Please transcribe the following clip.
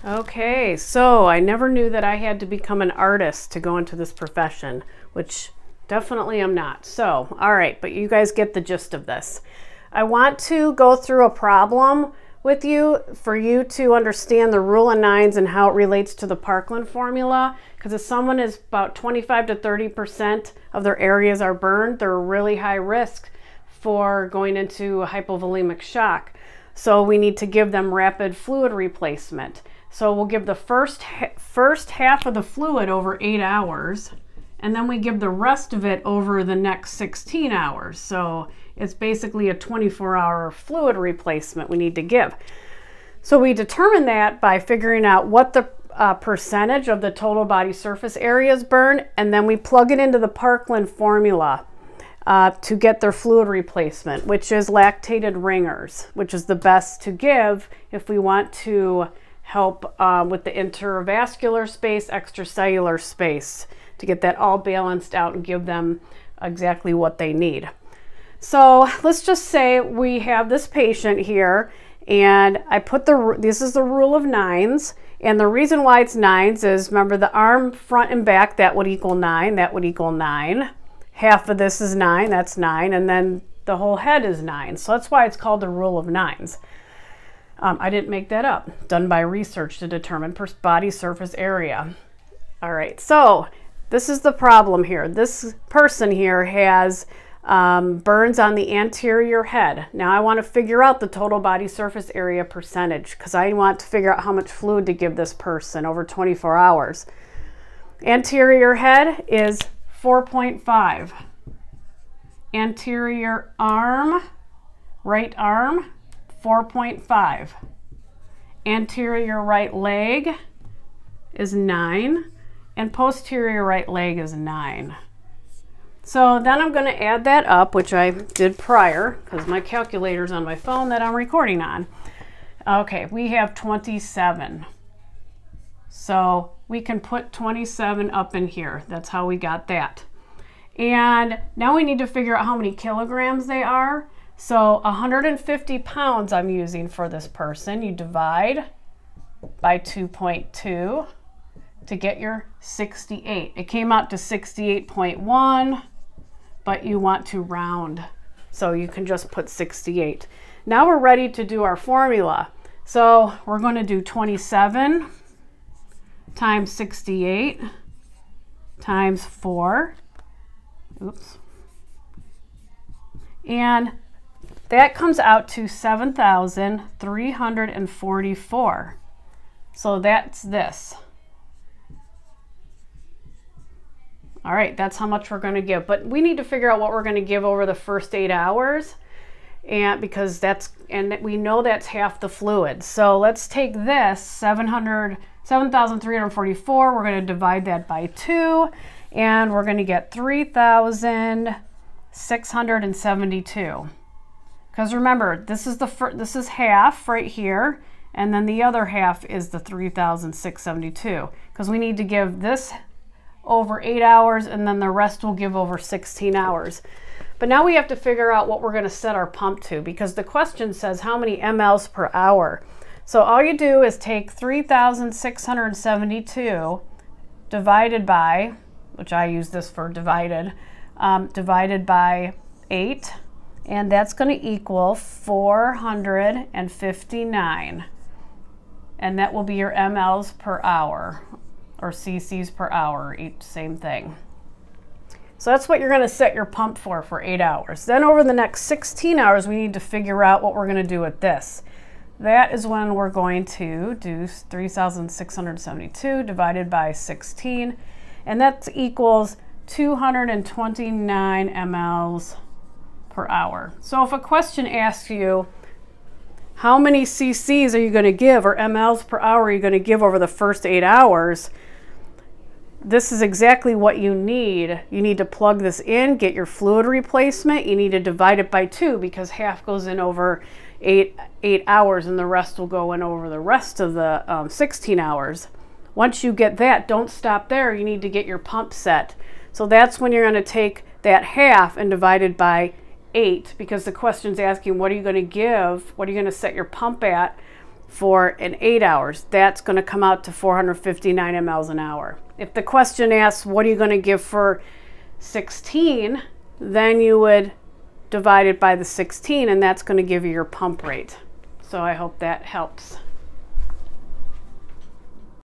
Okay, so I never knew that I had to become an artist to go into this profession, which definitely I'm not. So, all right, but you guys get the gist of this. I want to go through a problem with you for you to understand the rule of nines and how it relates to the Parkland formula. Because if someone is about 25 to 30% of their areas are burned, they're really high risk for going into a hypovolemic shock. So we need to give them rapid fluid replacement. So we'll give the first half of the fluid over 8 hours, and then we give the rest of it over the next 16 hours. So it's basically a 24-hour fluid replacement we need to give. So we determine that by figuring out what the percentage of the total body surface area is burned, and then we plug it into the Parkland formula to get their fluid replacement, which is lactated ringers, which is the best to give if we want to help with the intravascular space, extracellular space, to get that all balanced out and give them exactly what they need. So let's just say we have this patient here, and I put this is the rule of nines, and the reason why it's nines is, remember, the arm front and back, that would equal 9, that would equal 9. Half of this is 9, that's 9, and then the whole head is 9. So that's why it's called the rule of nines. I didn't make that up, done by research to determine body surface area. All right, so this is the problem here. This person here has burns on the anterior head. Now I want to figure out the total body surface area percentage because I want to figure out how much fluid to give this person over 24 hours. Anterior head is 4.5. Anterior arm, right arm, 4.5. Anterior right leg is 9, and posterior right leg is 9. So then I'm going to add that up, which I did prior because my calculator's on my phone that I'm recording on. Okay, we have 27. So we can put 27 up in here. That's how we got that. And now we need to figure out how many kilograms they are. So 150 pounds I'm using for this person. You divide by 2.2 to get your 68. It came out to 68.1, but you want to round, so you can just put 68. Now we're ready to do our formula. So we're going to do 27 times 68 times 4. Oops. And that comes out to 7,344. So that's this. All right, that's how much we're going to give. But we need to figure out what we're going to give over the first 8 hours, and because we know that's half the fluid. So let's take this 7,344. We're going to divide that by 2, and we're going to get 3,672. Because remember, this is half right here, and then the other half is the 3,672. Because we need to give this over 8 hours, and then the rest will give over 16 hours. But now we have to figure out what we're going to set our pump to, because the question says how many mLs per hour. So all you do is take 3,672 divided by, which I use this for divided by 8, and that's going to equal 459, and that will be your mLs per hour, or cc's per hour, each same thing. So that's what you're going to set your pump for 8 hours. Then over the next 16 hours, we need to figure out what we're going to do with this. That is when we're going to do 3,672 divided by 16, and that equals 229 mLs per hour. So if a question asks you, how many cc's are you going to give, or mLs per hour are you going to give over the first 8 hours, this is exactly what you need. You need to plug this in, get your fluid replacement. You need to divide it by 2 because half goes in over 8 hours and the rest will go in over the rest of the 16 hours. Once you get that, don't stop there. You need to get your pump set. So that's when you're going to take that half and divide it by 8, because the question's asking what are you going to give, what are you going to set your pump at for an 8 hours, that's going to come out to 459 mLs an hour. If the question asks, what are you going to give for 16, then you would divide it by the 16, and that's going to give you your pump rate. So I hope that helps.